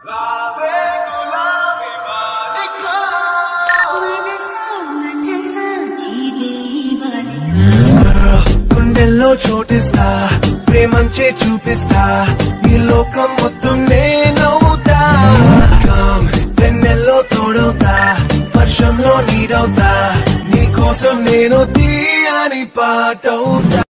గుండెల్లో చోటిస్తా ప్రేమంచే చూపిస్తా ఈ లోకం మొత్తం నేనవుతా వెన్నెల్లో తోడవుతా వర్షంలో నీడవుతా నీ కోసం నేను తీయని పాటవుతా.